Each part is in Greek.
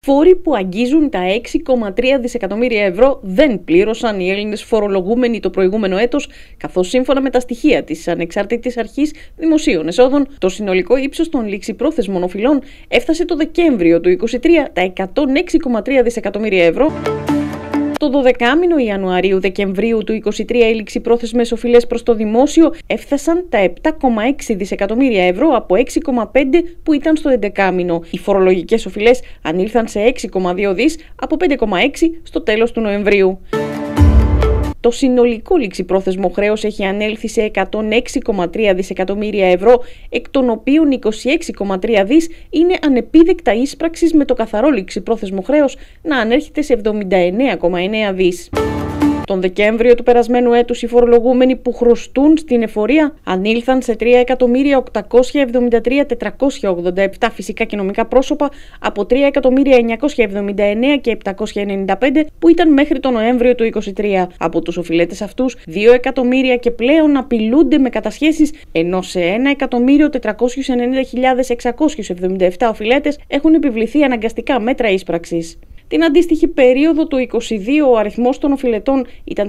Φόροι που αγγίζουν τα 6,3 δισεκατομμύρια ευρώ δεν πλήρωσαν οι Έλληνες φορολογούμενοι το προηγούμενο έτος, καθώς σύμφωνα με τα στοιχεία της Ανεξάρτητης Αρχής Δημοσίων Εσόδων, το συνολικό ύψος των ληξιπρόθεσμων οφειλών έφτασε το Δεκέμβριο του 2023 τα 106,3 δισεκατομμύρια ευρώ. Το 12μηνο Ιανουαρίου-Δεκεμβρίου του 2023 οι ληξιπρόθεσμες οφειλές προς το δημόσιο έφτασαν τα 7,6 δισεκατομμύρια ευρώ από 6,5 που ήταν στο 11μηνο. Οι φορολογικές οφειλές ανήλθαν σε 6,2 δις από 5,6 στο τέλος του Νοεμβρίου. Το συνολικό ληξιπρόθεσμο χρέος έχει ανέλθει σε 106,3 δισεκατομμύρια ευρώ, εκ των οποίων 26,3 δις είναι ανεπίδεκτα ίσπραξης, με το καθαρό ληξιπρόθεσμο χρέος να ανέρχεται σε 79,9 δις. Τον Δεκέμβριο του περασμένου έτους οι φορολογούμενοι που χρωστούν στην εφορία ανήλθαν σε 3.873.487 φυσικά και νομικά πρόσωπα από 3.979.795 που ήταν μέχρι τον Νοέμβριο του 2023. Από τους οφειλέτες αυτούς, 2 εκατομμύρια και πλέον απειλούνται με κατασχέσεις, ενώ σε 1.490.677 οφειλέτες έχουν επιβληθεί αναγκαστικά μέτρα ίσπραξης. Την αντίστοιχη περίοδο του 2022 ο αριθμός των οφειλετών ήταν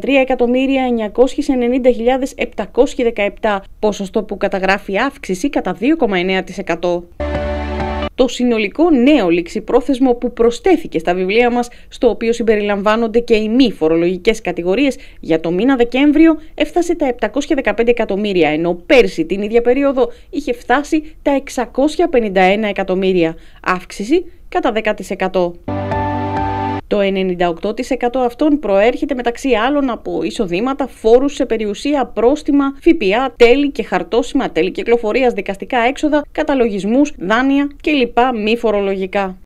3.990.717, ποσοστό που καταγράφει αύξηση κατά 2,9%. Το συνολικό νέο ληξιπρόθεσμο που προσθέθηκε στα βιβλία μας, στο οποίο συμπεριλαμβάνονται και οι μη φορολογικές κατηγορίες, για το μήνα Δεκέμβριο έφτασε τα 715 εκατομμύρια, ενώ πέρσι την ίδια περίοδο είχε φτάσει τα 651 εκατομμύρια, αύξηση κατά 10%. Το 98% αυτών προέρχεται μεταξύ άλλων από εισοδήματα, φόρους σε περιουσία, πρόστιμα, ΦΠΑ, τέλη και χαρτόσημα, τέλη κυκλοφορίας, δικαστικά έξοδα, καταλογισμούς, δάνεια κλπ. Μη φορολογικά.